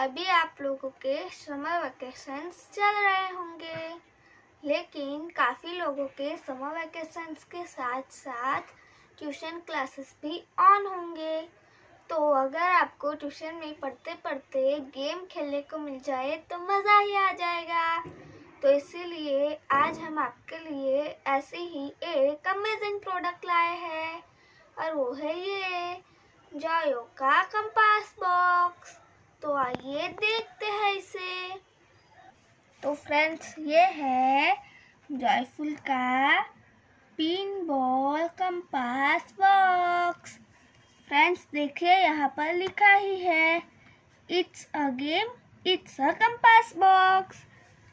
अभी आप लोगों के समर वेकेशंस चल रहे होंगे, लेकिन काफ़ी लोगों के समर वेकेशंस के साथ साथ ट्यूशन क्लासेस भी ऑन होंगे। तो अगर आपको ट्यूशन में पढ़ते पढ़ते गेम खेलने को मिल जाए तो मज़ा ही आ जाएगा। तो इसीलिए आज हम आपके लिए ऐसे ही एक अमेजिंग प्रोडक्ट लाए हैं और वो है ये जॉयो का कंपास बॉक्स। तो आइए देखते हैं इसे। तो फ्रेंड्स, ये है जॉयफुल का pin ball compass box. Friends देखिए, यहाँ पर लिखा ही है it's a game, it's a compass box.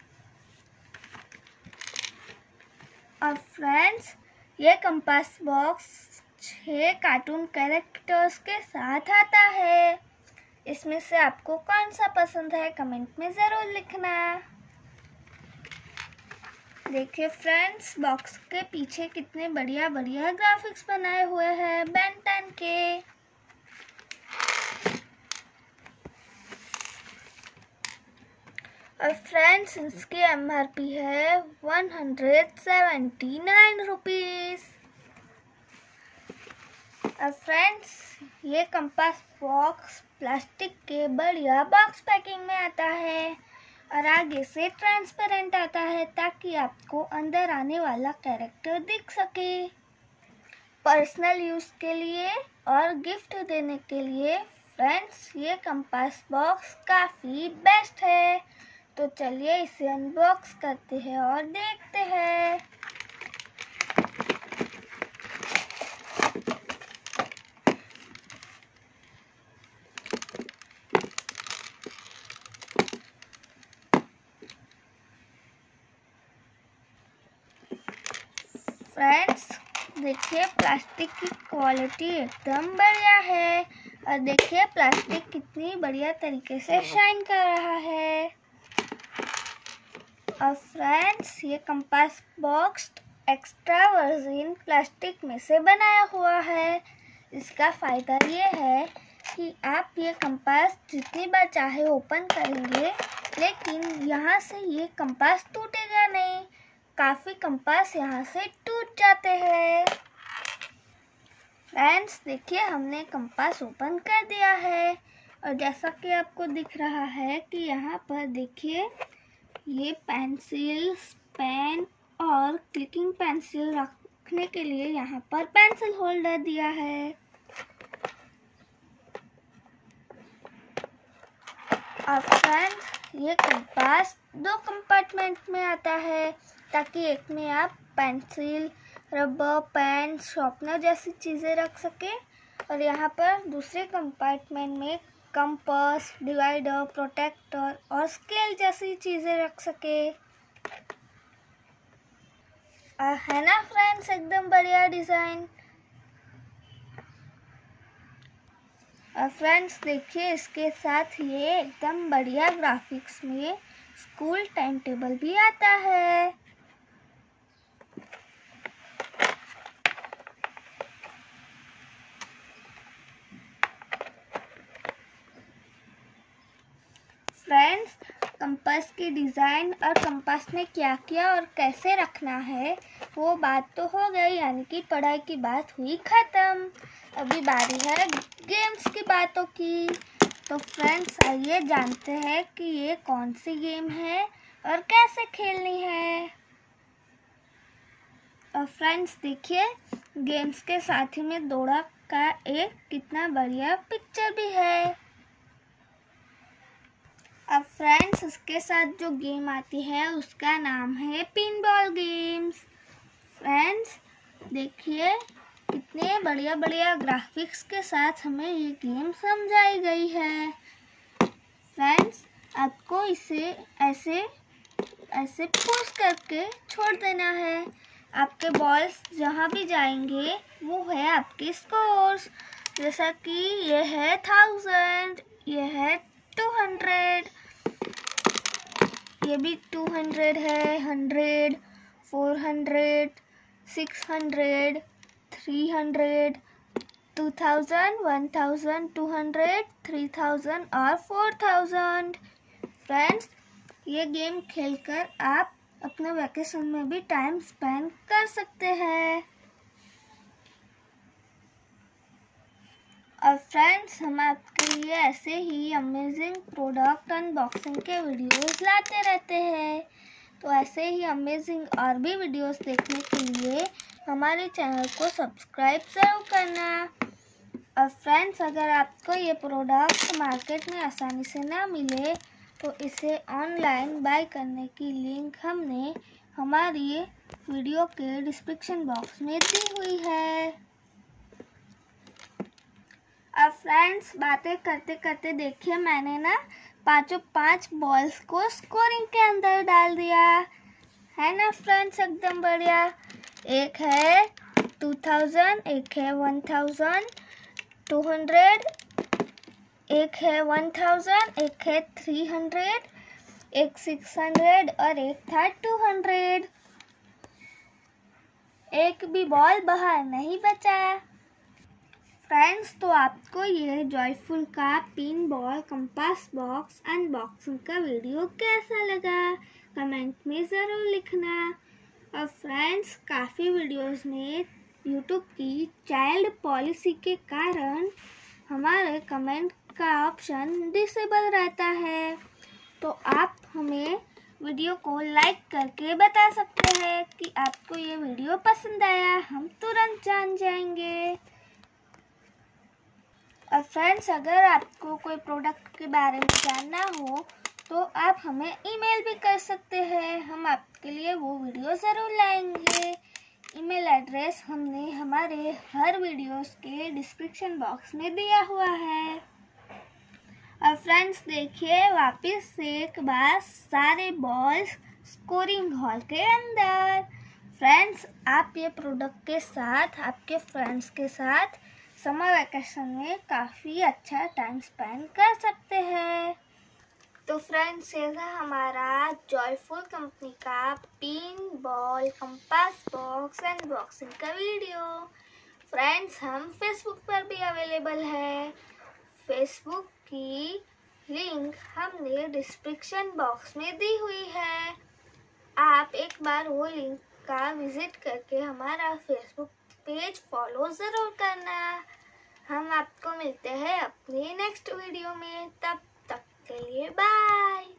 और फ्रेंड्स, ये कंपास बॉक्स 6 कार्टून कैरेक्टर्स के साथ आता है। इसमें से आपको कौन सा पसंद है कमेंट में ज़रूर लिखना। देखिए फ्रेंड्स, बॉक्स के पीछे कितने बढ़िया बढ़िया ग्राफिक्स बनाए हुए हैं बेन 10 के। और फ्रेंड्स, इसकी MRP है 179 रुपीज़। और फ्रेंड्स, ये कंपास बॉक्स प्लास्टिक के बढ़िया बॉक्स पैकिंग में आता है और आगे से ट्रांसपेरेंट आता है ताकि आपको अंदर आने वाला कैरेक्टर दिख सके। पर्सनल यूज़ के लिए और गिफ्ट देने के लिए फ्रेंड्स, ये कंपास बॉक्स काफ़ी बेस्ट है। तो चलिए इसे अनबॉक्स करते हैं और देखते हैं। फ्रेंड्स देखिए, प्लास्टिक की क्वालिटी एकदम बढ़िया है और देखिए प्लास्टिक कितनी बढ़िया तरीके से शाइन कर रहा है। और फ्रेंड्स, ये compass box extra virgin plastic में से बनाया हुआ है। इसका फ़ायदा ये है कि आप ये कंपास जितनी बार चाहे ओपन करेंगे, लेकिन यहाँ से ये कंपास टूटेगा नहीं। काफ़ी कंपास यहाँ से टूट जाते हैं। फ्रेंड्स देखिए, हमने कंपास ओपन कर दिया है और जैसा कि आपको दिख रहा है कि यहाँ पर देखिए ये पेंसिल्स, पेन और क्लिकिंग पेंसिल रखने के लिए यहाँ पर पेंसिल होल्डर दिया है। और फ्रेंड्स, ये कंपास 2 कंपार्टमेंट में आता है ताकि एक में आप पेंसिल, रबर, पेन, शार्पनर जैसी चीज़ें रख सके और यहाँ पर दूसरे कंपार्टमेंट में कंपास, डिवाइडर, प्रोटेक्टर और स्केल जैसी चीज़ें रख सके। है ना फ्रेंड्स, एकदम बढ़िया डिज़ाइन। और फ्रेंड्स देखिए, इसके साथ ये एकदम बढ़िया ग्राफिक्स में स्कूल टाइम टेबल भी आता है। फ्रेंड्स, कंपास की डिज़ाइन और कंपास में क्या क्या और कैसे रखना है वो बात तो हो गई, यानी कि पढ़ाई की बात हुई ख़त्म। अभी बारी है गेम्स की बातों की। तो फ्रेंड्स आइए जानते हैं कि ये कौन सी गेम है और कैसे खेलनी है। और फ्रेंड्स देखिए, गेम्स के साथ ही में दौड़ा का एक कितना बढ़िया पिक्चर भी है। अब फ्रेंड्स, उसके साथ जो गेम आती है उसका नाम है पिन बॉल गेम्स। फ्रेंड्स देखिए, कितने बढ़िया बढ़िया ग्राफिक्स के साथ हमें ये गेम समझाई गई है। फ्रेंड्स, आपको इसे ऐसे ऐसे पुश करके छोड़ देना है। आपके बॉल्स जहाँ भी जाएंगे वो है आपके स्कोर्स। जैसा कि ये है 1000, ये है 200, ये भी 200 है, 100, 400, 600, 300, 2000, 1200, 3000 और 4000। फ्रेंड्स, ये गेम खेलकर आप अपने वैकेशन में भी टाइम स्पेंड कर सकते हैं। और फ्रेंड्स, हम आपके लिए ऐसे ही अमेजिंग प्रोडक्ट अनबॉक्सिंग के वीडियोस लाते रहते हैं। तो ऐसे ही अमेजिंग और भी वीडियोस देखने के लिए हमारे चैनल को सब्सक्राइब जरूर करना। और फ्रेंड्स, अगर आपको ये प्रोडक्ट मार्केट में आसानी से ना मिले तो इसे ऑनलाइन बाय करने की लिंक हमने हमारी वीडियो के डिस्क्रिप्शन बॉक्स में दी हुई है। अब फ्रेंड्स, बातें करते करते देखिए मैंने ना 5 बॉल्स को स्कोरिंग के अंदर डाल दिया है ना फ्रेंड्स, एकदम बढ़िया। एक है 2000, एक है 1200, एक है 1000, एक है 300, एक 600 और एक था 200। एक भी बॉल बाहर नहीं बचा। फ्रेंड्स, तो आपको ये जॉयफुल का pin ball compass box unboxing का वीडियो कैसा लगा कमेंट में ज़रूर लिखना। और फ्रेंड्स, काफ़ी वीडियोस में यूट्यूब की चाइल्ड पॉलिसी के कारण हमारे कमेंट का ऑप्शन डिसेबल रहता है, तो आप हमें वीडियो को लाइक करके बता सकते हैं कि आपको ये वीडियो पसंद आया। हम तुरंत जान जाएंगे। और फ्रेंड्स, अगर आपको कोई प्रोडक्ट के बारे में जानना हो तो आप हमें ईमेल भी कर सकते हैं। हम आपके लिए वो वीडियो ज़रूर लाएंगे। ईमेल एड्रेस हमने हमारे हर वीडियोस के डिस्क्रिप्शन बॉक्स में दिया हुआ है। और फ्रेंड्स, देखिए वापस से एक बार सारे बॉल्स स्कोरिंग हॉल के अंदर। फ्रेंड्स, आप ये प्रोडक्ट के साथ आपके फ्रेंड्स के साथ समर वैकेशन में काफ़ी अच्छा टाइम स्पेंड कर सकते हैं। तो फ्रेंड्स, ये था हमारा जॉयफुल कंपनी का pin ball compass box unboxing का वीडियो। फ्रेंड्स, हम फेसबुक पर भी अवेलेबल है। फेसबुक की लिंक हमने डिस्क्रिप्शन बॉक्स में दी हुई है। आप एक बार वो लिंक का विजिट करके हमारा फेसबुक पेज फॉलो ज़रूर करना। हम आपको मिलते हैं अपनी नेक्स्ट वीडियो में। तब तक के लिए बाय।